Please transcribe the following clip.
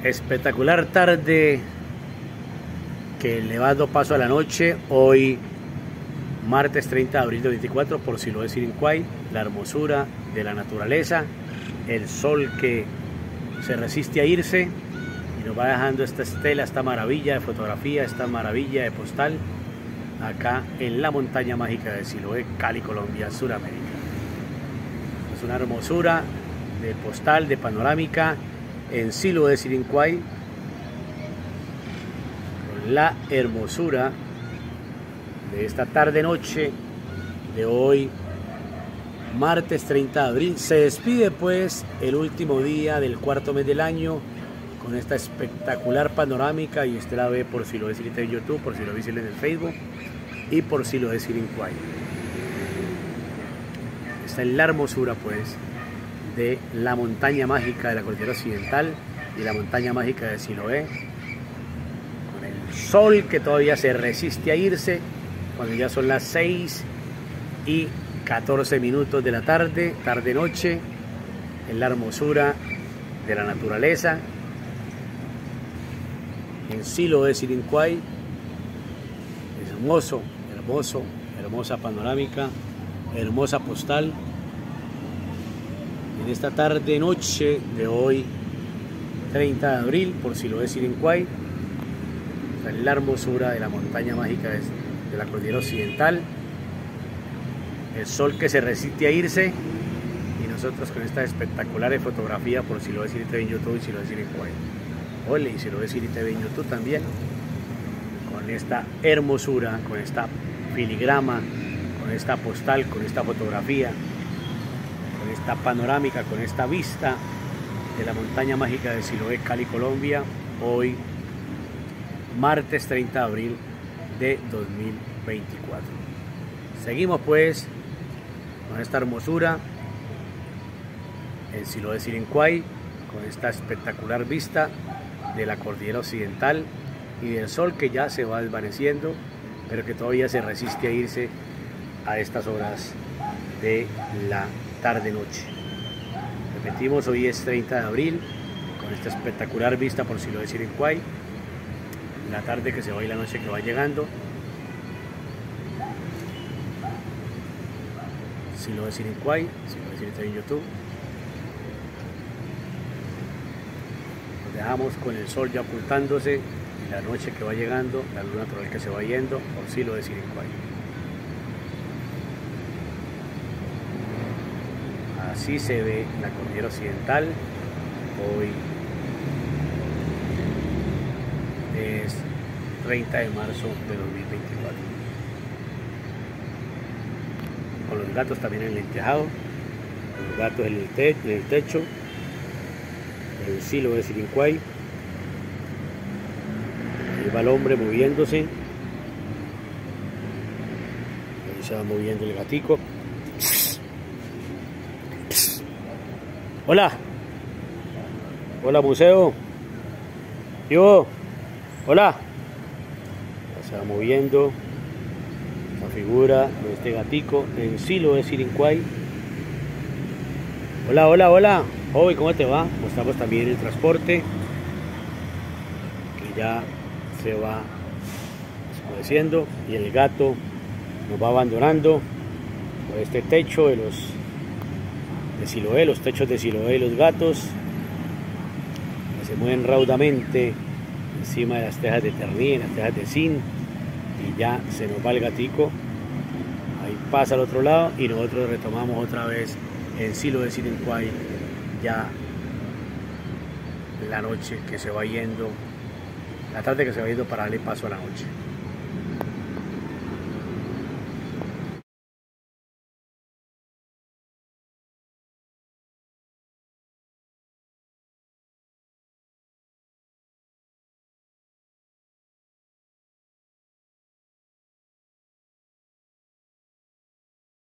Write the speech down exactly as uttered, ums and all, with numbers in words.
Espectacular tarde que le va dando paso a la noche. Hoy martes treinta de abril de veinticuatro, por Siloé Sirincuay, la hermosura de la naturaleza, el sol que se resiste a irse y nos va dejando esta estela, esta maravilla de fotografía, esta maravilla de postal acá en la montaña mágica de Siloé, Cali, Colombia, Suramérica. Es una hermosura de postal, de panorámica en Siloé Sirincuay, con la hermosura de esta tarde noche de hoy martes treinta de abril. Se despide pues el último día del cuarto mes del año con esta espectacular panorámica, y usted la ve por Siloé Sirincuay en YouTube, por Siloé Sirincuay en el Facebook y por Siloé Sirincuay. Esta es la hermosura pues de la montaña mágica de la cordillera occidental y la montaña mágica de Siloé, con el sol que todavía se resiste a irse cuando ya son las seis y catorce minutos de la tarde, tarde noche, en la hermosura de la naturaleza en Siloé Sirincuay. Hermoso, hermoso, hermosa panorámica, hermosa postal en esta tarde noche de hoy treinta de abril por Siloé Sirincuay. En la hermosura de la montaña mágica de, de la cordillera occidental, el sol que se resiste a irse, y nosotros con esta espectacular fotografía por Siloé Sirincuay en YouTube y Siloé Sirincuay. Ole, y Siloé Sirincuay en YouTube también, con esta hermosura, con esta filigrama, con esta postal, con esta fotografía, con esta panorámica, con esta vista de la montaña mágica de Siloé, Cali, Colombia, hoy martes treinta de abril de dos mil veinticuatro. Seguimos pues con esta hermosura en Siloé Sirincuay, con esta espectacular vista de la cordillera occidental y del sol que ya se va desvaneciendo, pero que todavía se resiste a irse a estas horas de la tarde noche. Repetimos, hoy es treinta de abril, con esta espectacular vista por Siloé Sirincuay, la tarde que se va y la noche que va llegando. Siloé Sirincuay, Siloé Sirincuay en YouTube. Nos dejamos con el sol ya ocultándose y la noche que va llegando, la luz natural que se va yendo por Siloé Sirincuay. Así se ve la cordillera occidental. Hoy es treinta de marzo de dos mil veinticuatro. Con los gatos también en el tejado, con los gatos en el, te en el techo, en Siloé Sirincuay. Ahí va el hombre moviéndose. Ahí se va moviendo el gatico. Hola. Hola, museo. Yo. Hola. Ya se va moviendo la figura de este gatico en Siloé Sirincuay. Hola, hola, hola. Joven, ¿cómo te va? Mostramos también el transporte que ya se va oscureciendo y el gato nos va abandonando por este techo de los de Siloé, los techos de Siloé y los gatos que se mueven raudamente encima de las tejas de Terní, las tejas de zinc, y ya se nos va el gatico. Ahí pasa al otro lado y nosotros retomamos otra vez en Siloé Sirincuay, ya la noche que se va yendo, la tarde que se va yendo para darle paso a la noche.